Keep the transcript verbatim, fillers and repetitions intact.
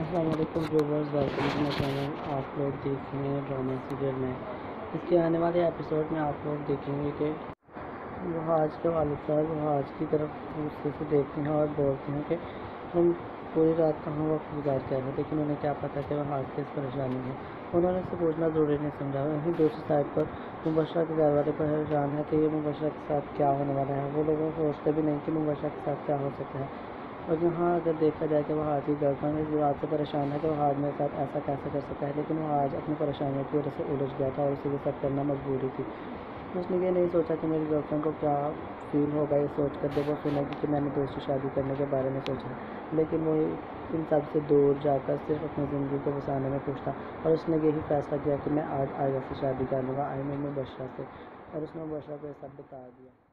अस्सलाम वालेकुम viewers, welcome to my channel. आप लोग देख रहे हैं ड्रामा सीरियल में। इसके आने वाले एपिसोड में आप लोग देखेंगे कि वहाज के वालिद साहब वहाज की तरफ गुस्से से देखते हैं और बोलते हैं कि तुम पूरी रात कहाँ वक्त गुजार के आए हो, लेकिन उन्हें क्या पता कि वहाज किस परेशानी है। उन्होंने इसे पूछना ज़रूरी नहीं समझा। वहीं दूसरी साइड पर मुबशरा के घर वाले परेशान है कि ये मुबशरा के साथ क्या होने वाला है। वो लोग सोचते भी नहीं कि मुबशरा के साथ क्या हो सकता है। और यहाँ अगर देखा जाए कि वहाज की गर्लफ्रेंड इस बात से परेशान है कि वहाज मेरे साथ ऐसा कैसे कर सकता है, लेकिन वहाज अपनी परेशानियों की वजह से उलझ गया था और उसे ये सब करना मजबूरी थी। उसने ये नहीं सोचा कि मेरी गर्लफ्रेंड को क्या फील होगा ये सोच कर जब वो सुनेगी कि मैंने दूसरी शादी करने के बारे में सोचा, लेकिन वो इन सब से दूर जाकर सिर्फ अपनी ज़िंदगी को बसाने में खुश था। और उसने यही फैसला किया कि मैं आज आयशा से शादी कर लूँगा, आई मीन मुबशरा से। और उसने मुबशरा को ये सब बता दिया।